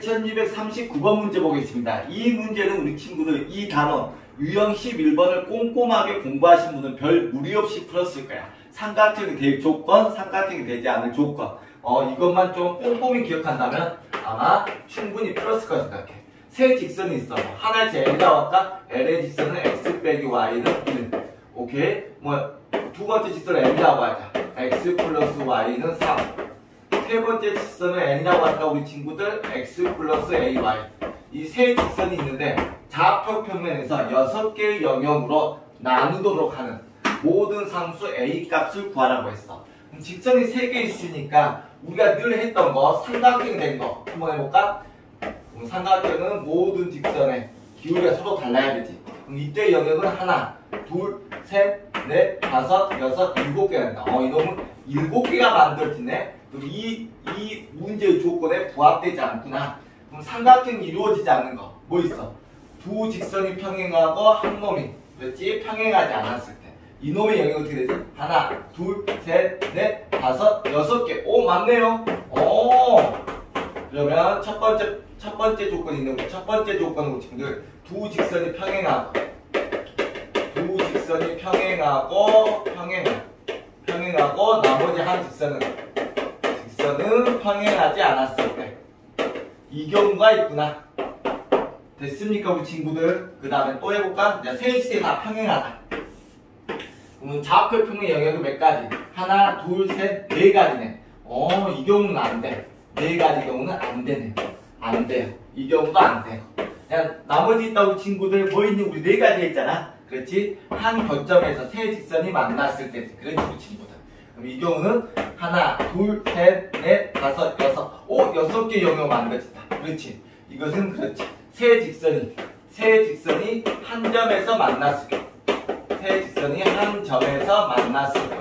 2239번 문제 보겠습니다. 이 문제는 우리 친구들 이 단원 유형 11번을 꼼꼼하게 공부하신 분은 별 무리 없이 풀었을 거야. 삼각형이 될 조건, 삼각형이 되지 않을 조건. 이것만 좀 꼼꼼히 기억한다면 아마 충분히 풀었을 거라 생각해. 세 직선이 있어. 하나의 L이라고 할까? L의 직선은 x 빼기 y는 1. 오케이? 두 번째 직선은 M이라고 하자. x 플러스 y는 3. 세 번째 직선은 n이라고 할까 우리 친구들 x 플러스 ay. 이 세 직선이 있는데 좌표 평면에서 6개의 영역으로 나누도록 하는 모든 상수 a 값을 구하라고 했어. 그럼 직선이 3개 있으니까 우리가 늘 했던 거 삼각형이 된 거 한번 해볼까? 그럼 삼각형은 모든 직선의 기울기가 서로 달라야 되지. 그럼 이때 영역은 하나, 둘, 셋, 넷, 다섯, 여섯, 7개가 된다. 이놈은 7개가 만들어지네. 그럼 이 문제의 조건에 부합되지 않구나. 그럼 삼각형이 이루어지지 않는 거 뭐 있어? 두 직선이 평행하고 한 놈이 그렇지? 평행하지 않았을 때 이놈의 영역이 어떻게 되지? 하나, 둘, 셋, 넷, 다섯, 6개. 오, 맞네요. 그러면 첫 번째 조건이 있는 거. 첫 번째 조건은 친구들 두 직선이 평행하고 나머지 한 직선은 평행하지 않았을 때 이 경우가 있구나. 됐습니까 우리 친구들? 그 다음에 또 해볼까? 셋이 다 평행하다. 그러면 좌표 평행 영역이 몇 가지? 하나, 둘, 셋, 4가지네. 이 경우는 안 돼. 4가지 경우는 안 되네. 안 돼요. 이 경우도 안 돼요. 그냥 나머지 있다 우리 친구들 뭐 있니? 우리 4가지 했잖아. 그렇지? 한 거점에서 세 직선이 만났을 때지. 그렇지 우리 친구들. 그럼 이 경우는 하나, 둘, 셋, 넷, 다섯, 6. 6개 영역 만들어진다. 그렇지. 이것은 그렇지. 세 직선이 한 점에서 만났을 때. 세 직선이 한 점에서 만났을 때.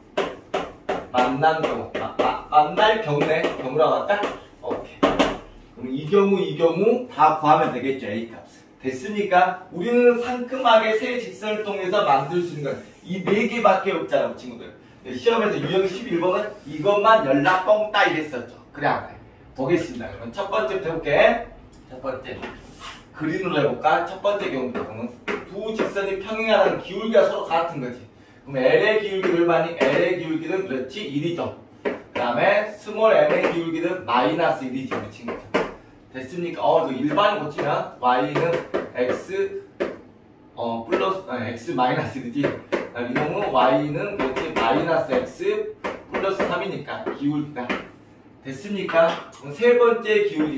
만난 경우. 만날 경우네. 경우라고 할까? 오케이. 그럼 이 경우 다 구하면 되겠죠. A 값을. 됐습니까? 우리는 상큼하게 세 직선을 통해서 만들 수 있는 건 이 4개밖에 없잖아, 우리 친구들. 시험에서 유형 11번은 이것만 연락 뻥 따 이랬었죠. 그래, 안 그래? 보겠습니다. 그럼 첫 번째부터 해볼게. 첫 번째. 그림으로 해볼까? 첫 번째 경우부터 보면 두 직선이 평행하는 기울기가 서로 같은 거지. 그럼 L의 기울기를 얼마니? L의 기울기는 그렇지 1이죠. 그 다음에 스몰 m의 기울기는 마이너스 1이지 우리 친구들. 됐습니까? 일반을 고치면 y는 x 플러스 x 마이너스 1이지. 이놈은 y는 그렇지 마이너스 x 플러스 3이니까 기울기가. 됐습니까? 그럼 세 번째 기울기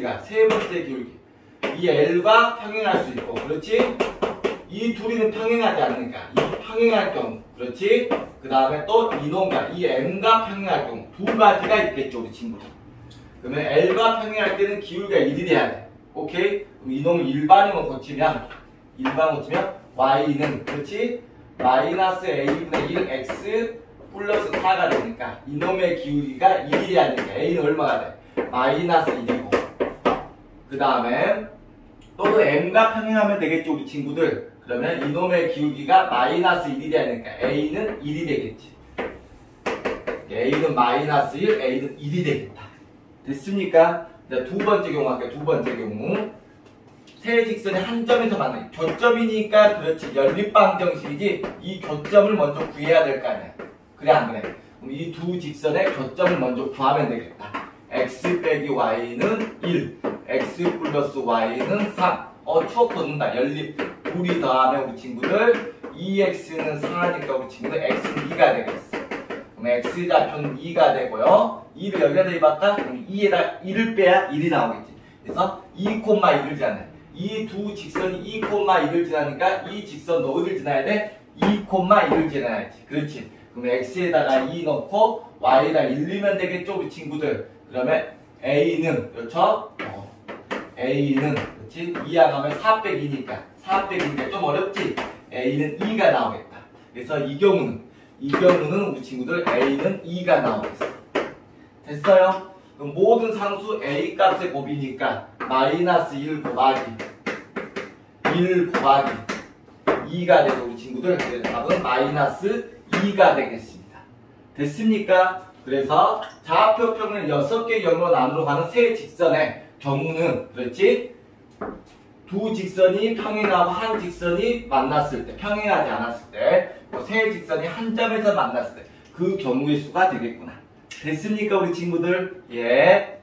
이 L과 평행할 수 있고 그렇지? 이 둘이는 평행하지 않으니까 이 평행할 경우 그렇지? 그 다음에 또 이놈과 이 M과 평행할 경우 두 가지가 있겠죠 우리 친구들. 그러면 L과 평행할 때는 기울기가 1이 돼야 돼. 오케이? 그럼 이놈을 일반으로 고치면 Y는 그렇지? 마이너스 A분의 1 X 플러스 4가 되니까 이놈의 기울기가 1이 돼야 되니까 A는 얼마가 돼? 마이너스 1이고 그 다음에 또 M과 평행하면 되겠죠 우리 친구들. 그러면 이놈의 기울기가 마이너스 1이 돼야 되니까 A는 1이 되겠지. A는 마이너스 1, A는 1이 되겠다. 됐습니까? 자, 두 번째 경우 할게요. 두 번째 경우 세 직선이 한 점에서 만나요. 교점이니까 그렇지 연립방정식이지 이 교점을 먼저 구해야 될 거 아니야. 그래 안 그래? 그럼 이 두 직선의 교점을 먼저 구하면 되겠다. x 빼기 y는 1, x 플러스 y는 3. 추억 돋는다. 연립. 둘이 더하면 우리 친구들 2x는 4니까 우리 친구들 x는 2가 되겠어. 그럼 x좌표는 2가 되고요. 2를 여기다 대입할까? 그럼 2에다 1을 빼야 1이 나오겠지. 그래서 2,1을 지나네. 이 두 직선이 2,1을 지나니까 이 직선도 어디를 지나야 돼? 2,1을 지나야지. 그렇지. 그럼 x에다가 2 넣고 y에다 1 넣으면 되겠죠 우리 친구들. 그러면 a는 그렇죠? a는 그렇지? 2하면 4 빼기 2니까 4 빼기 2니까 좀 어렵지? a는 2가 나오겠다. 그래서 이 경우는 우리 친구들 a는 2가 나오겠어. 됐어요? 그럼 모든 상수 a 값의 곱이니까 마이너스 1 곱하기 2가 되고 우리 친구들 그래서 답은 마이너스 2가 되겠습니다. 됐습니까? 그래서 좌표 평면 6개 영역으로 나누러 가는 세 직선에 경우는 그렇지? 두 직선이 평행하고 한 직선이 만났을 때, 평행하지 않았을 때, 세 직선이 한 점에서 만났을 때 그 경우의 수가 되겠구나. 됐습니까 우리 친구들? 예.